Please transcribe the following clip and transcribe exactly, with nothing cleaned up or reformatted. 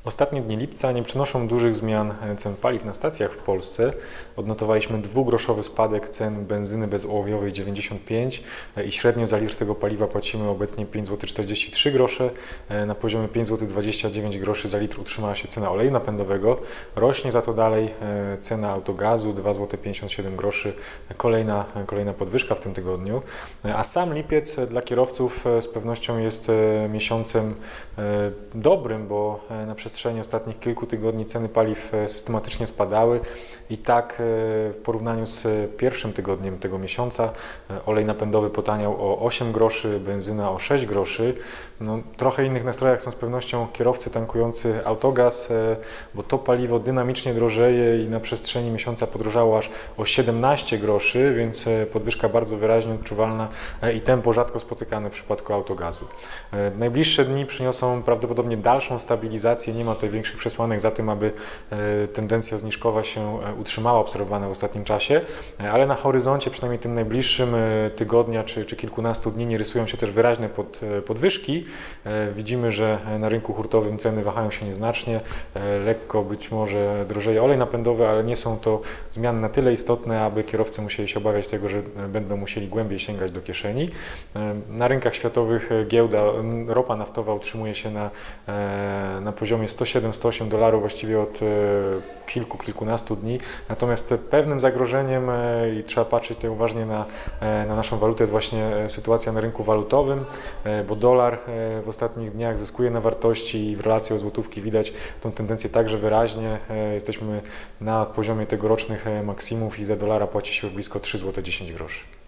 Ostatnie dni lipca nie przynoszą dużych zmian cen paliw na stacjach w Polsce. Odnotowaliśmy dwugroszowy spadek cen benzyny bezołowiowej dziewięćdziesiąt pięć i średnio za litr tego paliwa płacimy obecnie pięć złotych czterdzieści trzy grosze. Na poziomie pięć złotych dwadzieścia dziewięć groszy za litr utrzymała się cena oleju napędowego. Rośnie za to dalej cena autogazu dwa złote pięćdziesiąt siedem groszy. Kolejna, kolejna podwyżka w tym tygodniu. A sam lipiec dla kierowców z pewnością jest miesiącem dobrym, bo na przestrzeni ostatnich kilku tygodni ceny paliw systematycznie spadały i tak w porównaniu z pierwszym tygodniem tego miesiąca olej napędowy potaniał o osiem groszy, benzyna o sześć groszy. No, trochę innych nastrojach są z pewnością kierowcy tankujący autogaz, bo to paliwo dynamicznie drożeje i na przestrzeni miesiąca podrożało aż o siedemnaście groszy, więc podwyżka bardzo wyraźnie odczuwalna i tempo rzadko spotykane w przypadku autogazu. Najbliższe dni przyniosą prawdopodobnie dalszą stabilizację. Nie ma tutaj większych przesłanek za tym, aby tendencja zniżkowa się utrzymała, obserwowana w ostatnim czasie, ale na horyzoncie, przynajmniej tym najbliższym tygodnia czy, czy kilkunastu dni, nie rysują się też wyraźne pod, podwyżki. Widzimy, że na rynku hurtowym ceny wahają się nieznacznie, lekko być może drożeje olej napędowy, ale nie są to zmiany na tyle istotne, aby kierowcy musieli się obawiać tego, że będą musieli głębiej sięgać do kieszeni. Na rynkach światowych giełda, ropa naftowa utrzymuje się na, na poziomie sto siedem sto osiem dolarów właściwie od kilku, kilkunastu dni. Natomiast pewnym zagrożeniem i trzeba patrzeć tutaj uważnie na, na naszą walutę jest właśnie sytuacja na rynku walutowym, bo dolar w ostatnich dniach zyskuje na wartości i w relacji do złotówki widać tą tendencję także wyraźnie. Jesteśmy na poziomie tegorocznych maksimów i za dolara płaci się już blisko trzy złote dziesięć groszy.